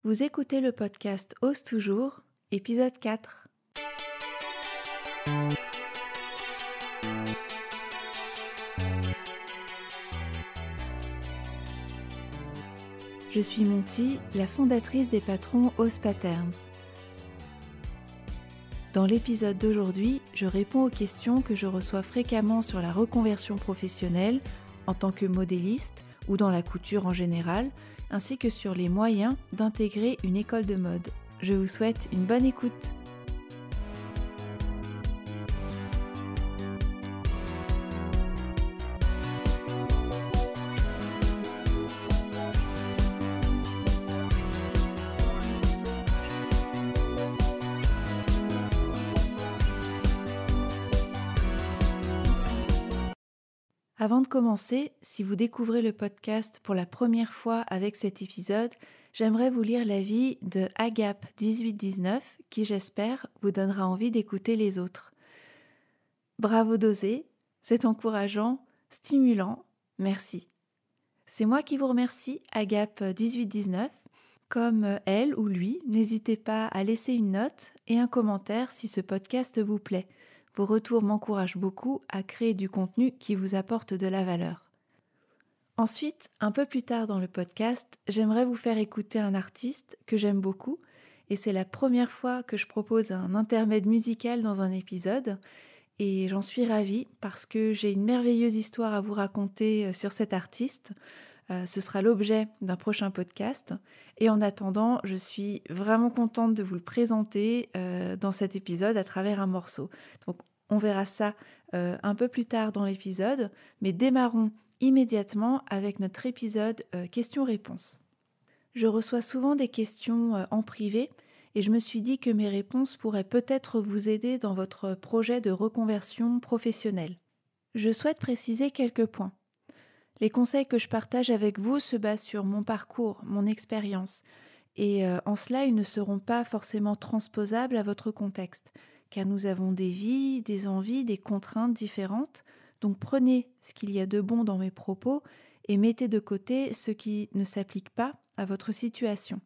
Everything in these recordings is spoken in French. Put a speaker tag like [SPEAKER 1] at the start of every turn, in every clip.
[SPEAKER 1] Vous écoutez le podcast Ose toujours, épisode 4. Je suis Monty, la fondatrice des patrons Ose Patterns. Dans l'épisode d'aujourd'hui, je réponds aux questions que je reçois fréquemment sur la reconversion professionnelle en tant que modéliste ou dans la couture en général, ainsi que sur les moyens d'intégrer une école de mode. Je vous souhaite une bonne écoute. Avant de commencer, si vous découvrez le podcast pour la première fois avec cet épisode, j'aimerais vous lire l'avis de Agap1819 qui, j'espère, vous donnera envie d'écouter les autres. Bravo d'oser, c'est encourageant, stimulant, merci. C'est moi qui vous remercie, Agap1819. Comme elle ou lui, n'hésitez pas à laisser une note et un commentaire si ce podcast vous plaît. Vos retours m'encouragent beaucoup à créer du contenu qui vous apporte de la valeur. Ensuite, un peu plus tard dans le podcast, j'aimerais vous faire écouter un artiste que j'aime beaucoup et c'est la première fois que je propose un intermède musical dans un épisode et j'en suis ravie parce que j'ai une merveilleuse histoire à vous raconter sur cet artiste. Ce sera l'objet d'un prochain podcast et en attendant, je suis vraiment contente de vous le présenter dans cet épisode à travers un morceau. Donc on verra ça un peu plus tard dans l'épisode, mais démarrons immédiatement avec notre épisode questions-réponses. Je reçois souvent des questions en privé et je me suis dit que mes réponses pourraient peut-être vous aider dans votre projet de reconversion professionnelle. Je souhaite préciser quelques points. Les conseils que je partage avec vous se basent sur mon parcours, mon expérience, et en cela, ils ne seront pas forcément transposables à votre contexte, car nous avons des vies, des envies, des contraintes différentes, donc prenez ce qu'il y a de bon dans mes propos et mettez de côté ce qui ne s'applique pas à votre situation.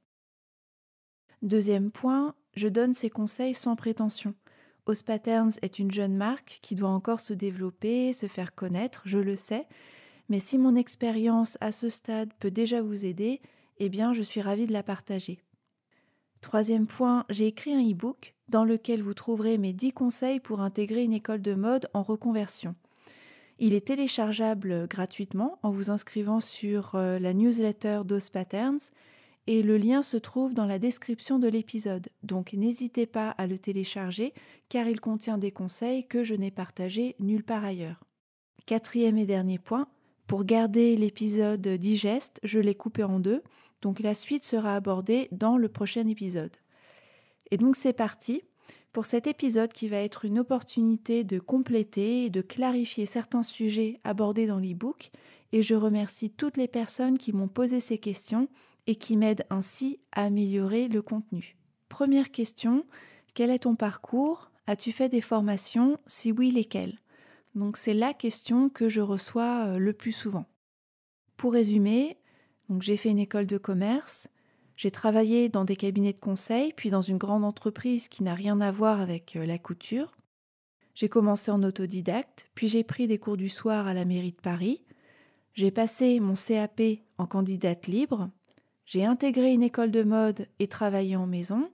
[SPEAKER 1] Deuxième point, je donne ces conseils sans prétention. Ose Patterns est une jeune marque qui doit encore se développer, se faire connaître, je le sais, mais si mon expérience à ce stade peut déjà vous aider, eh bien je suis ravie de la partager. Troisième point, j'ai écrit un e-book dans lequel vous trouverez mes 10 conseils pour intégrer une école de mode en reconversion. Il est téléchargeable gratuitement en vous inscrivant sur la newsletter d'Ose Patterns et le lien se trouve dans la description de l'épisode. Donc n'hésitez pas à le télécharger car il contient des conseils que je n'ai partagés nulle part ailleurs. Quatrième et dernier point, pour garder l'épisode digeste, je l'ai coupé en deux, donc la suite sera abordée dans le prochain épisode. Et donc c'est parti pour cet épisode qui va être une opportunité de compléter et de clarifier certains sujets abordés dans l'e-book et je remercie toutes les personnes qui m'ont posé ces questions et qui m'aident ainsi à améliorer le contenu. Première question, quel est ton parcours ? As-tu fait des formations ? Si oui, lesquelles ? Donc c'est la question que je reçois le plus souvent. Pour résumer, donc j'ai fait une école de commerce, j'ai travaillé dans des cabinets de conseil, puis dans une grande entreprise qui n'a rien à voir avec la couture. J'ai commencé en autodidacte, puis j'ai pris des cours du soir à la mairie de Paris. J'ai passé mon CAP en candidate libre. J'ai intégré une école de mode et travaillé en maison,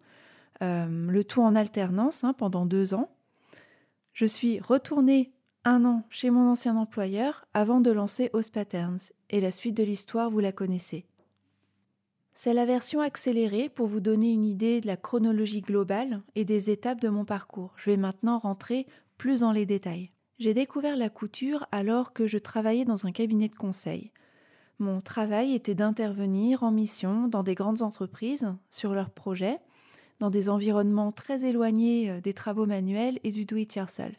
[SPEAKER 1] le tout en alternance pendant 2 ans. Je suis retournée 1 an chez mon ancien employeur avant de lancer Ose Patterns et la suite de l'histoire, vous la connaissez. C'est la version accélérée pour vous donner une idée de la chronologie globale et des étapes de mon parcours. Je vais maintenant rentrer plus dans les détails. J'ai découvert la couture alors que je travaillais dans un cabinet de conseil. Mon travail était d'intervenir en mission dans des grandes entreprises sur leurs projets, dans des environnements très éloignés des travaux manuels et du do-it-yourself.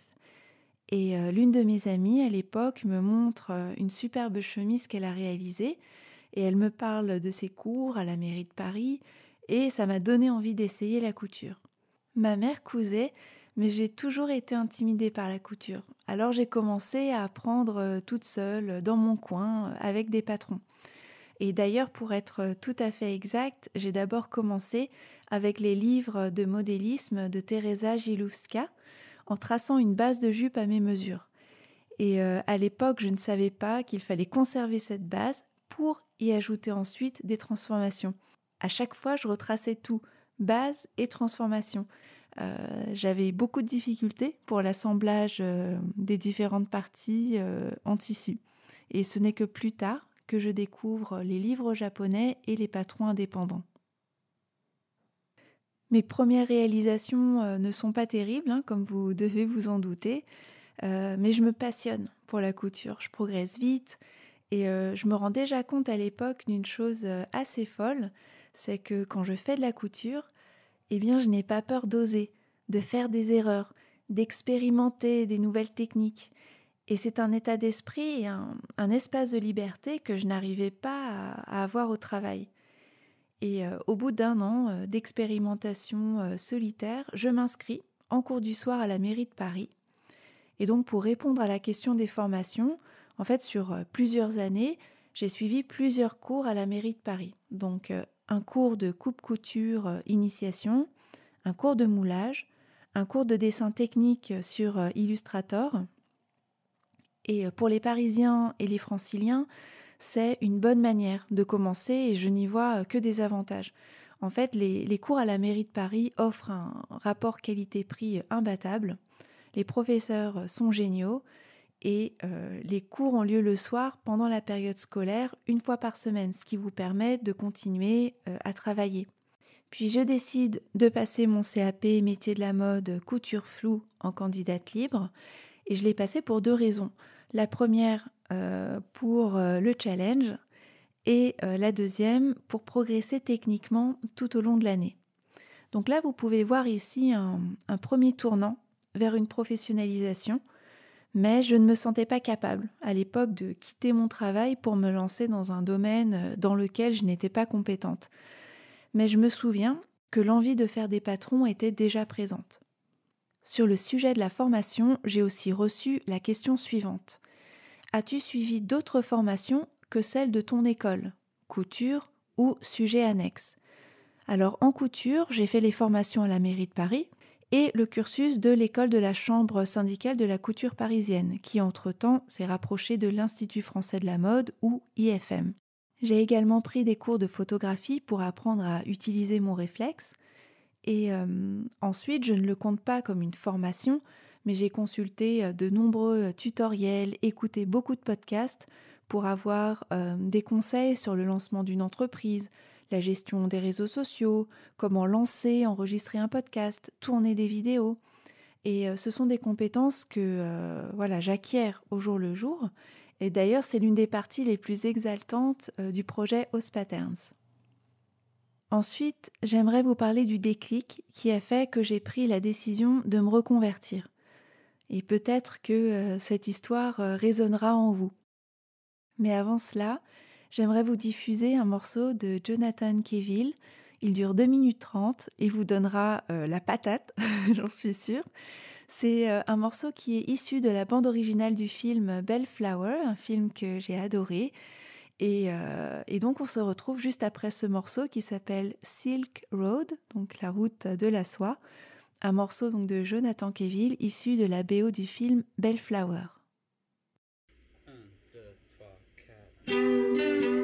[SPEAKER 1] Et l'une de mes amies à l'époque me montre une superbe chemise qu'elle a réalisée et elle me parle de ses cours à la mairie de Paris et ça m'a donné envie d'essayer la couture. Ma mère cousait, mais j'ai toujours été intimidée par la couture. Alors j'ai commencé à apprendre toute seule, dans mon coin, avec des patrons. Et d'ailleurs, pour être tout à fait exact, j'ai d'abord commencé avec les livres de modélisme de Teresa Gilówska en traçant une base de jupe à mes mesures. Et à l'époque, je ne savais pas qu'il fallait conserver cette base pour y ajouter ensuite des transformations. À chaque fois, je retraçais tout, base et transformation. J'avais beaucoup de difficultés pour l'assemblage des différentes parties en tissu. Et ce n'est que plus tard que je découvre les livres japonais et les patrons indépendants. Mes premières réalisations ne sont pas terribles, comme vous devez vous en douter, mais je me passionne pour la couture. Je progresse vite et je me rends déjà compte à l'époque d'une chose assez folle, c'est que quand je fais de la couture, eh bien, je n'ai pas peur d'oser, de faire des erreurs, d'expérimenter des nouvelles techniques. Et c'est un état d'esprit et un espace de liberté que je n'arrivais pas à avoir au travail. Et au bout d'1 an d'expérimentation solitaire, je m'inscris en cours du soir à la mairie de Paris. Et donc pour répondre à la question des formations, en fait sur plusieurs années, j'ai suivi plusieurs cours à la mairie de Paris. Donc un cours de coupe-couture initiation, un cours de moulage, un cours de dessin technique sur Illustrator. Et pour les Parisiens et les Franciliens, c'est une bonne manière de commencer et je n'y vois que des avantages. En fait, les cours à la mairie de Paris offrent un rapport qualité-prix imbattable. Les professeurs sont géniaux et les cours ont lieu le soir pendant la période scolaire, 1 fois par semaine, ce qui vous permet de continuer à travailler. Puis je décide de passer mon CAP métier de la mode couture floue en candidate libre et je l'ai passé pour 2 raisons. La première pour le challenge et la deuxième pour progresser techniquement tout au long de l'année. Donc là, vous pouvez voir ici un premier tournant vers une professionnalisation, mais je ne me sentais pas capable à l'époque de quitter mon travail pour me lancer dans un domaine dans lequel je n'étais pas compétente. Mais je me souviens que l'envie de faire des patrons était déjà présente. Sur le sujet de la formation, j'ai aussi reçu la question suivante. As-tu suivi d'autres formations que celles de ton école, couture ou sujet annexe? Alors en couture, j'ai fait les formations à la mairie de Paris et le cursus de l'école de la chambre syndicale de la couture parisienne, qui entre-temps s'est rapproché de l'Institut français de la mode ou IFM. J'ai également pris des cours de photographie pour apprendre à utiliser mon réflexe. Et ensuite, je ne le compte pas comme une formation, mais j'ai consulté de nombreux tutoriels, écouté beaucoup de podcasts pour avoir des conseils sur le lancement d'une entreprise, la gestion des réseaux sociaux, comment lancer, enregistrer un podcast, tourner des vidéos. Et ce sont des compétences que j'acquiers au jour le jour. Et d'ailleurs, c'est l'une des parties les plus exaltantes du projet Ose Patterns. Ensuite, j'aimerais vous parler du déclic qui a fait que j'ai pris la décision de me reconvertir. Et peut-être que cette histoire résonnera en vous. Mais avant cela, j'aimerais vous diffuser un morceau de Jonathan Cavill. Il dure 2 minutes 30 et vous donnera la patate, j'en suis sûre. C'est un morceau qui est issu de la bande originale du film Bellflower, un film que j'ai adoré. Et donc on se retrouve juste après ce morceau qui s'appelle Silk Road, donc la route de la soie, un morceau donc de Jonathan Cavill issu de la BO du film Bellflower.
[SPEAKER 2] 1, 2, 3, 4.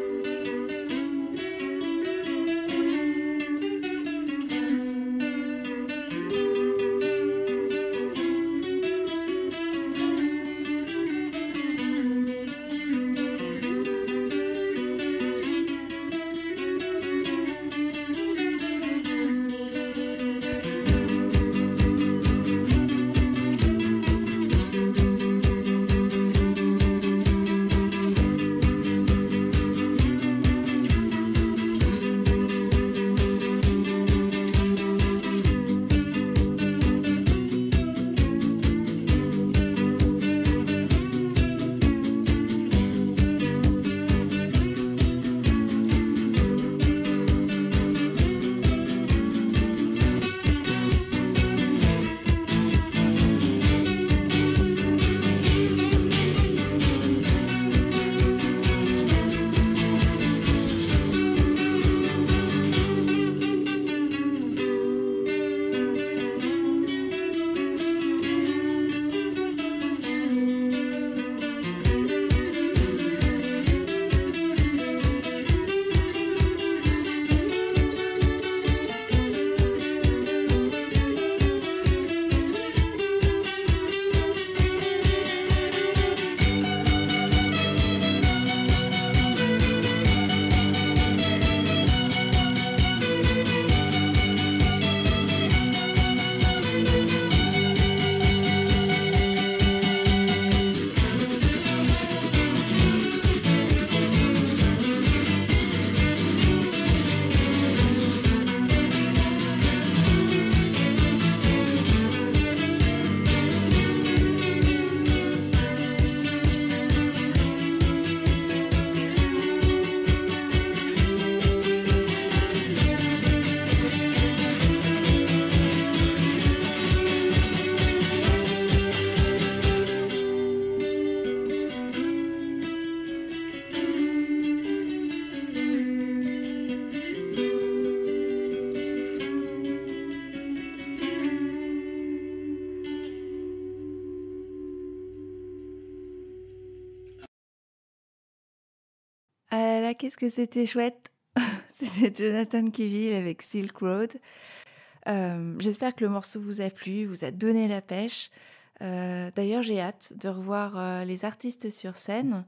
[SPEAKER 1] qu'est-ce que c'était chouette. C'était Jonathan Keville avec Silk Road. J'espère que le morceau vous a plu, vous a donné la pêche. D'ailleurs, j'ai hâte de revoir les artistes sur scène.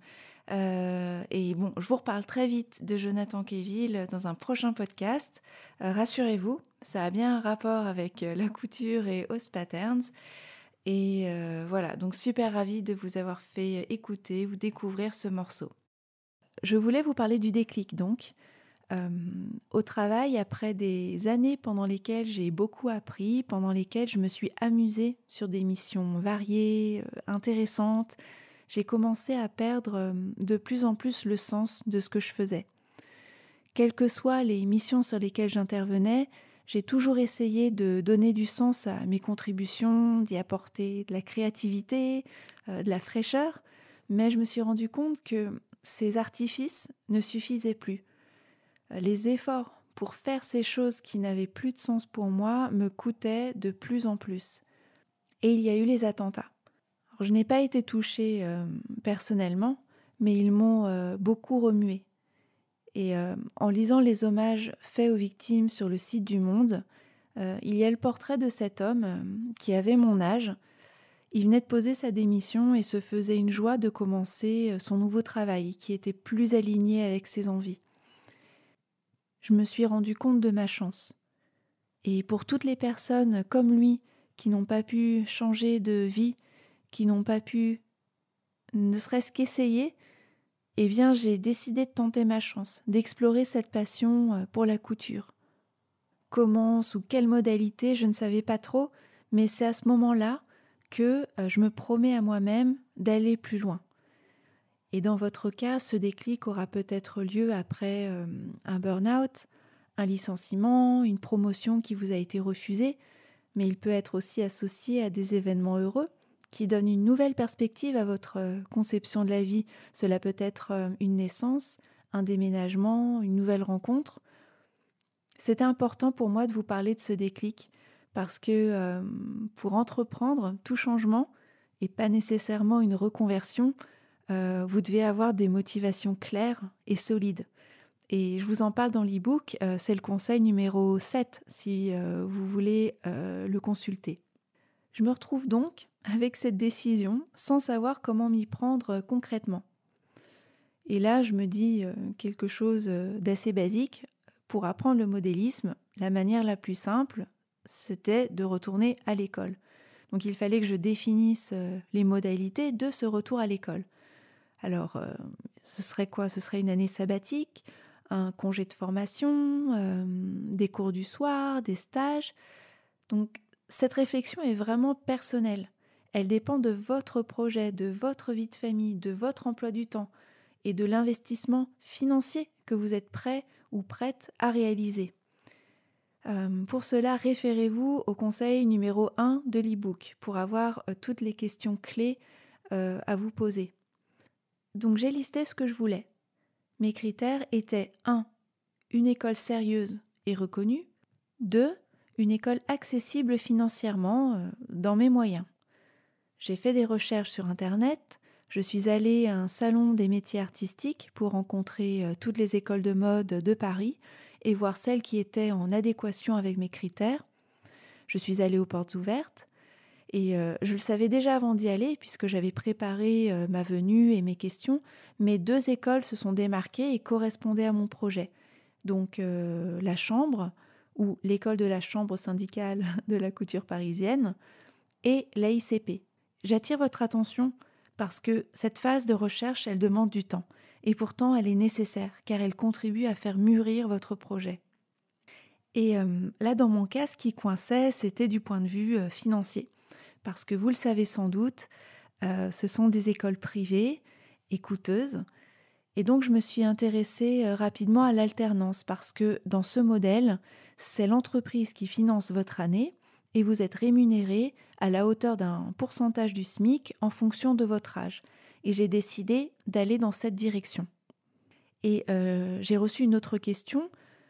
[SPEAKER 1] Et bon, je vous reparle très vite de Jonathan Keville dans un prochain podcast. Rassurez-vous, ça a bien un rapport avec la couture et Host Patterns. Et voilà, donc super ravie de vous avoir fait écouter ou découvrir ce morceau. Je voulais vous parler du déclic donc. Au travail, après des années pendant lesquelles j'ai beaucoup appris, pendant lesquelles je me suis amusée sur des missions variées, intéressantes, j'ai commencé à perdre de plus en plus le sens de ce que je faisais. Quelles que soient les missions sur lesquelles j'intervenais, j'ai toujours essayé de donner du sens à mes contributions, d'y apporter de la créativité, de la fraîcheur, mais je me suis rendu compte que ces artifices ne suffisaient plus. Les efforts pour faire ces choses qui n'avaient plus de sens pour moi me coûtaient de plus en plus. Et il y a eu les attentats. Alors, je n'ai pas été touchée personnellement, mais ils m'ont beaucoup remuée. Et en lisant les hommages faits aux victimes sur le site du Monde, il y a le portrait de cet homme qui avait mon âge. Il venait de poser sa démission et se faisait une joie de commencer son nouveau travail qui était plus aligné avec ses envies. Je me suis rendu compte de ma chance. Et pour toutes les personnes comme lui qui n'ont pas pu changer de vie, qui n'ont pas pu ne serait-ce qu'essayer, eh bien j'ai décidé de tenter ma chance, d'explorer cette passion pour la couture. Comment, sous quelle modalité, je ne savais pas trop, mais c'est à ce moment-là que je me promets à moi-même d'aller plus loin. Et dans votre cas, ce déclic aura peut-être lieu après un burn-out, un licenciement, une promotion qui vous a été refusée, mais il peut être aussi associé à des événements heureux qui donnent une nouvelle perspective à votre conception de la vie. Cela peut être une naissance, un déménagement, une nouvelle rencontre. C'était important pour moi de vous parler de ce déclic parce que pour entreprendre tout changement et pas nécessairement une reconversion, vous devez avoir des motivations claires et solides. Et je vous en parle dans l'e-book, c'est le conseil numéro 7 si vous voulez le consulter. Je me retrouve donc avec cette décision sans savoir comment m'y prendre concrètement. Et là, je me dis quelque chose d'assez basique. Pour apprendre le modélisme, la manière la plus simple, c'était de retourner à l'école. Donc il fallait que je définisse les modalités de ce retour à l'école. Alors, ce serait quoi ? Ce serait une année sabbatique, un congé de formation, des cours du soir, des stages. Donc, cette réflexion est vraiment personnelle. Elle dépend de votre projet, de votre vie de famille, de votre emploi du temps et de l'investissement financier que vous êtes prêt ou prête à réaliser. Pour cela, référez-vous au conseil numéro 1 de l'e-book pour avoir toutes les questions clés à vous poser. Donc j'ai listé ce que je voulais. Mes critères étaient 1. Une école sérieuse et reconnue. 2. Une école accessible financièrement dans mes moyens. J'ai fait des recherches sur Internet. Je suis allée à un salon des métiers artistiques pour rencontrer toutes les écoles de mode de Paris et voir celles qui étaient en adéquation avec mes critères. Je suis allée aux portes ouvertes. Et je le savais déjà avant d'y aller, puisque j'avais préparé ma venue et mes questions, mais 2 écoles se sont démarquées et correspondaient à mon projet. Donc la Chambre, ou l'école de la Chambre syndicale de la couture parisienne, et l'AICP. J'attire votre attention parce que cette phase de recherche, elle demande du temps. Et pourtant, elle est nécessaire, car elle contribue à faire mûrir votre projet. Et là, dans mon cas, ce qui coinçait, c'était du point de vue financier. Parce que vous le savez sans doute, ce sont des écoles privées et coûteuses. Et donc, je me suis intéressée rapidement à l'alternance parce que dans ce modèle, c'est l'entreprise qui finance votre année et vous êtes rémunéré à la hauteur d'un pourcentage du SMIC en fonction de votre âge. Et j'ai décidé d'aller dans cette direction. Et j'ai reçu une autre question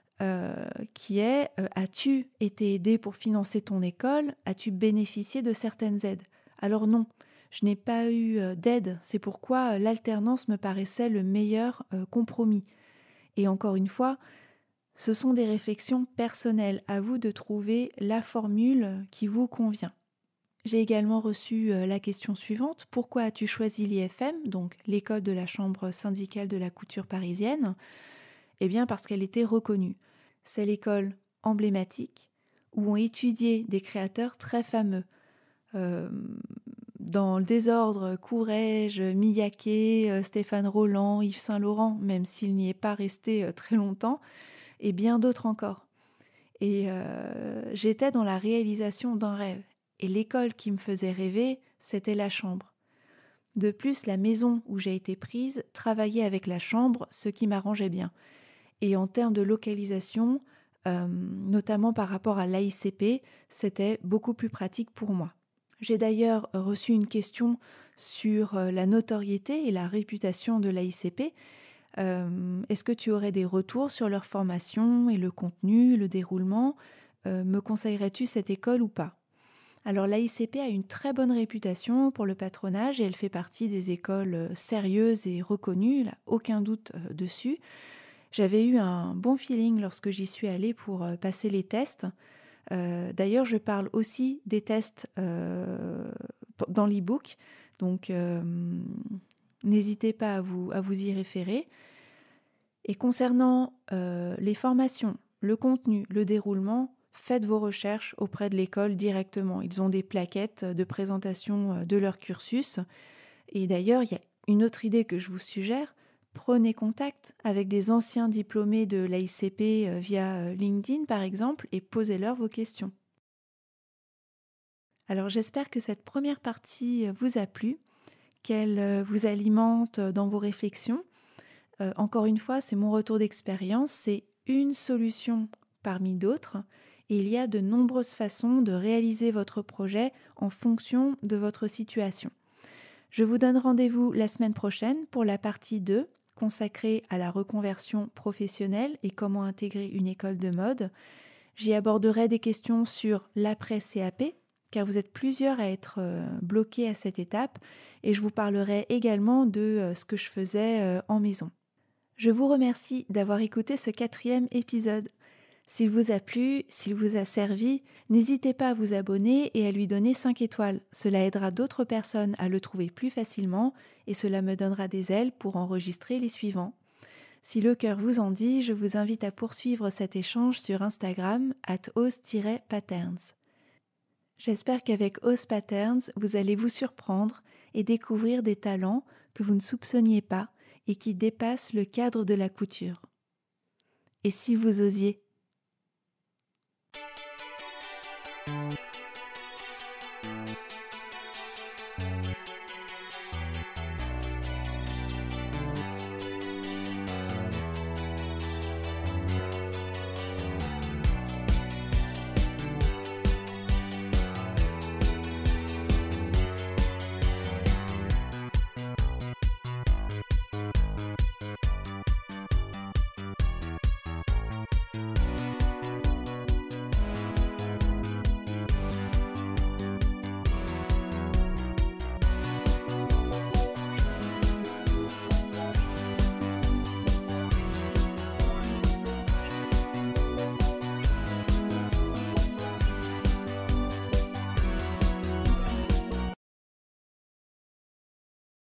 [SPEAKER 1] qui est as-tu été aidé pour financer ton école ? As-tu bénéficié de certaines aides ? Alors non, je n'ai pas eu d'aide. C'est pourquoi l'alternance me paraissait le meilleur compromis. Et encore une fois, ce sont des réflexions personnelles, à vous de trouver la formule qui vous convient. J'ai également reçu la question suivante: pourquoi as-tu choisi l'IFM, donc l'école de la Chambre syndicale de la couture parisienne? Eh bien parce qu'elle était reconnue. C'est l'école emblématique où ont étudié des créateurs très fameux. Dans le désordre, Courrèges, Miyaké, Stéphane Roland, Yves Saint-Laurent, même s'il n'y est pas resté très longtemps, et bien d'autres encore. Et j'étais dans la réalisation d'un rêve. Et l'école qui me faisait rêver, c'était la Chambre. De plus, la maison où j'ai été prise travaillait avec la Chambre, ce qui m'arrangeait bien. Et en termes de localisation, notamment par rapport à l'AICP, c'était beaucoup plus pratique pour moi. J'ai d'ailleurs reçu une question sur la notoriété et la réputation de l'AICP. Est-ce que tu aurais des retours sur leur formation et le contenu, le déroulement? Me conseillerais-tu cette école ou pas? Alors l'AICP a une très bonne réputation pour le patronage et elle fait partie des écoles sérieuses et reconnues, il n'y a aucun doute dessus. J'avais eu un bon feeling lorsque j'y suis allée pour passer les tests. D'ailleurs, je parle aussi des tests dans l'e-book, donc n'hésitez pas à vous y référer. Et concernant les formations, le contenu, le déroulement, faites vos recherches auprès de l'école directement. Ils ont des plaquettes de présentation de leur cursus. Et d'ailleurs, il y a une autre idée que je vous suggère. Prenez contact avec des anciens diplômés de l'AICP via LinkedIn par exemple et posez-leur vos questions. Alors j'espère que cette première partie vous a plu, qu'elle vous alimente dans vos réflexions. Encore une fois, c'est mon retour d'expérience, c'est une solution parmi d'autres et il y a de nombreuses façons de réaliser votre projet en fonction de votre situation. Je vous donne rendez-vous la semaine prochaine pour la partie 2 consacrée à la reconversion professionnelle et comment intégrer une école de mode. J'y aborderai des questions sur l'après-CAP, car vous êtes plusieurs à être bloqués à cette étape, et je vous parlerai également de ce que je faisais en maison. Je vous remercie d'avoir écouté ce 4e épisode. S'il vous a plu, s'il vous a servi, n'hésitez pas à vous abonner et à lui donner 5 étoiles. Cela aidera d'autres personnes à le trouver plus facilement et cela me donnera des ailes pour enregistrer les suivants. Si le cœur vous en dit, je vous invite à poursuivre cet échange sur Instagram @ose-patterns. J'espère qu'avec Ose Patterns, vous allez vous surprendre et découvrir des talents que vous ne soupçonniez pas et qui dépassent le cadre de la couture. Et si vous osiez ?